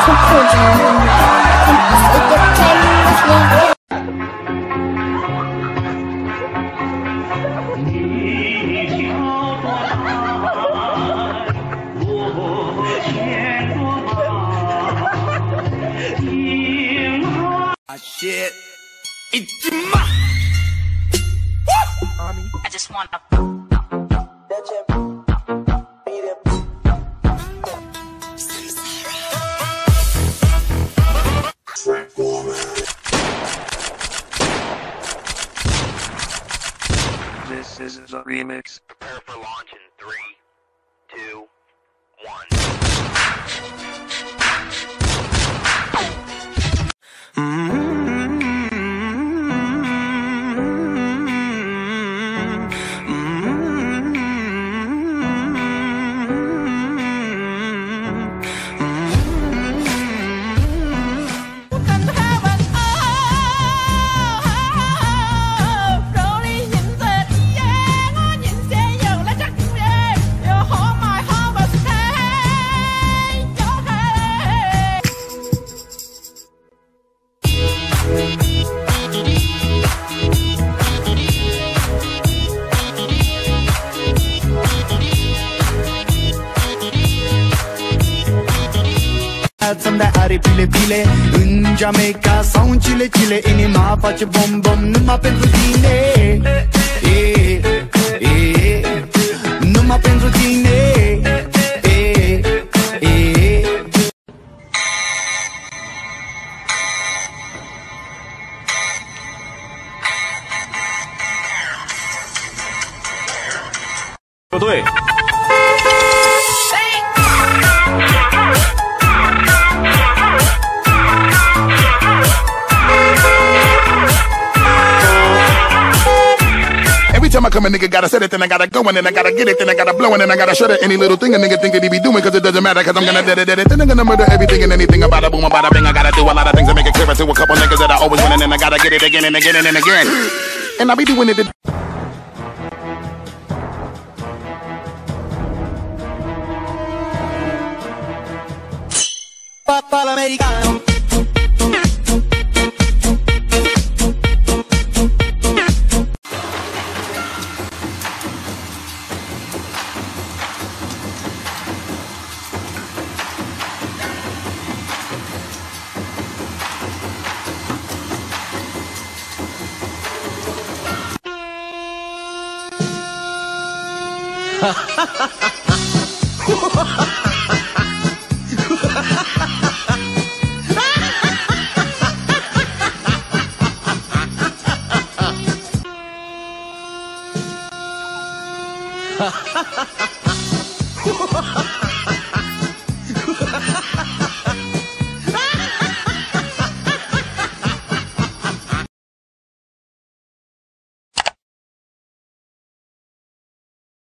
Shit. I just want to. This is a remix. Prepare for launch in 3, 2, 1. Să-mi dai are pile în Jamaica sau în Chile, inima face bom numai pentru tine, numai pentru tine. Doi. Every time I come, a nigga gotta set it, then I gotta go, and then I gotta get it, then I gotta blow, and then I gotta shut it. Any little thing a nigga think that he be doing, cause it doesn't matter, cause I'm gonna dead it, then I'm gonna murder everything and anything about a boom, about a bing. I gotta do a lot of things to make it clearer to a couple niggas that I always win, and then I gotta get it again and again and again. And I be doing it. Papal americano. Ha ha ha!